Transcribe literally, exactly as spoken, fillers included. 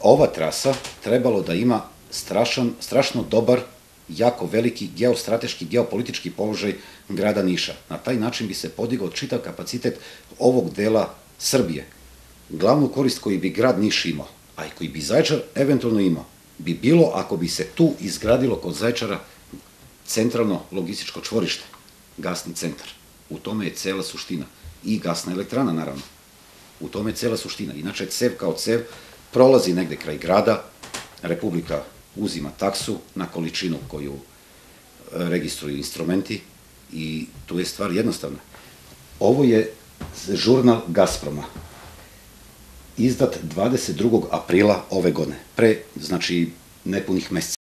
ova trasa trebalo da ima strašan, strašno dobar, jako veliki geostrateški, geopolitički položaj grada Niša. Na taj način bi se podigao čitav kapacitet ovog dela Srbije. Glavnu korist koju bi grad Niš imao, a i koji bi Zaječar eventualno imao, bi bilo ako bi se tu izgradilo kod Zaječara centralno logističko čvorište, gasni centar. U tome je cela suština. I gasna elektrana, naravno. U tome je cela suština. Inače, cev kao cev prolazi negde kraj grada, Republika uzima taksu na količinu koju registruju instrumenti i tu je stvar jednostavna. Ovo je žurnal Gasproma, izdat dvadeset drugog aprila ove godine, pre, znači, nepunih meseci.